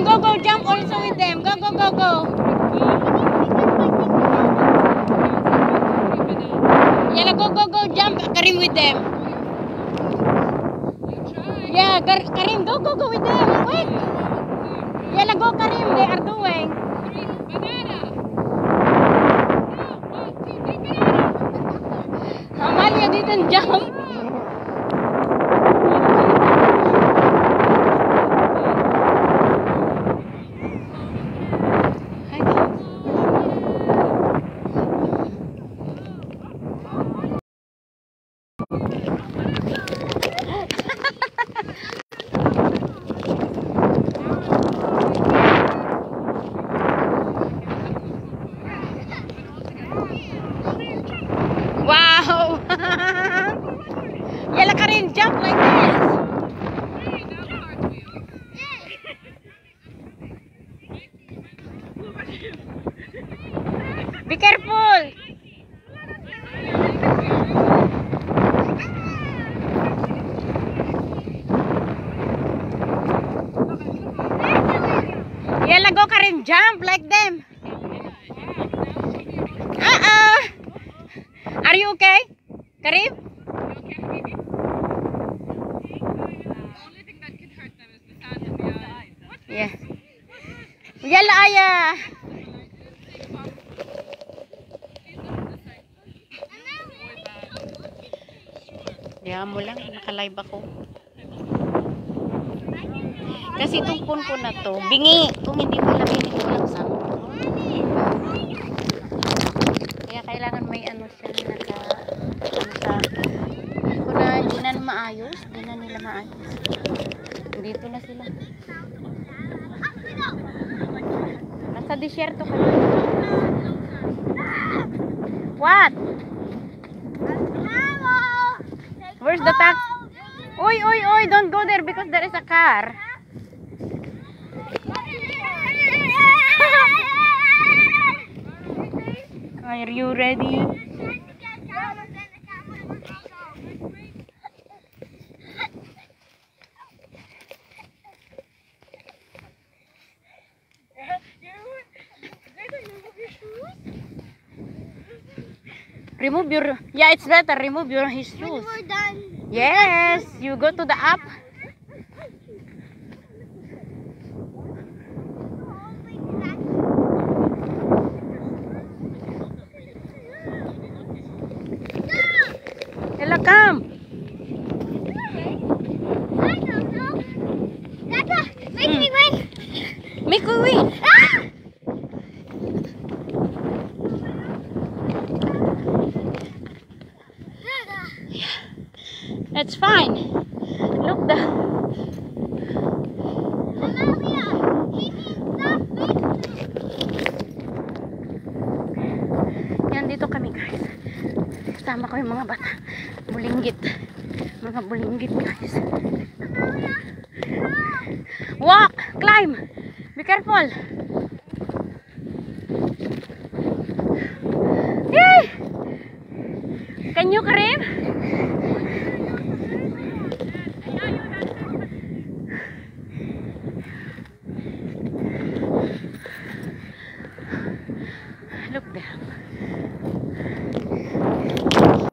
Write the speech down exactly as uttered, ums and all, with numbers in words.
Karim, go, go, jump also with them. Go, go, go, go. Yala, go, go, go, jump. Karim with them. Yeah, Karim, go, go, go with them. Wait. Yala, go, Karim. They are doing. Amalia didn't jump. Wow! Yala Karim, jump like this. Be careful. Yala, go Karim, jump like them. Uh-uh. Are you okay, Karim? Only thing that could hurt them is the sand in the eyes. Yeah. Yala, Aya. Diyan mo lang, naka-live ako. Kasi itong phone ko na to, bingi. Kung hindi mo ilagay dito, walang sound. Kaya kailangan may ano siya, naka, ano sa, kung na hindi na maayos, hindi na nila maayos. Dito na sila. Nasa desyerto ka na. What? Where's the tax? Oy, oy, oy, don't go there because there is a car. Are you ready? Remove your, yeah, it's better. Remove your his shoes. When we're done. Yes, you go to the app. Ella, come. I don't know. Dada, make me win. Make me win. Ah! It's fine. Look the. Amalia, he needs that big. Yan, dito kami guys. Kasama ko yung mga bata. Bulinggit. Mga bulinggit guys. Walk! Climb! Be careful! Yay! Can you, Karim?